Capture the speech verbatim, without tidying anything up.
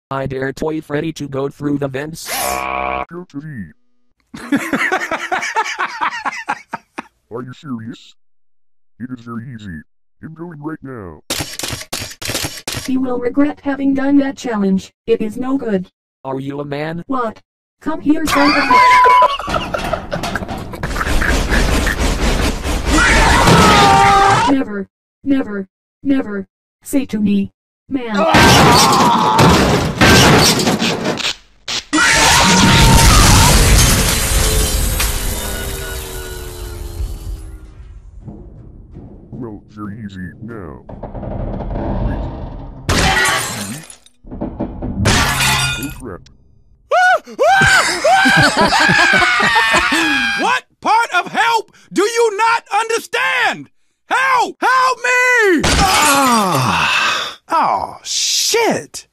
I dare Toy Freddy to go through the vents. Go to me. Are you serious? It is very easy. I'm going right now. He will regret having done that challenge. It is no good. Are you a man? What? Come here, son of a... Never, never, never say to me, man. Well, very easy now. Wait. Oh crap. What part of help do you not understand? Help! Help me! Ah! Oh, shit!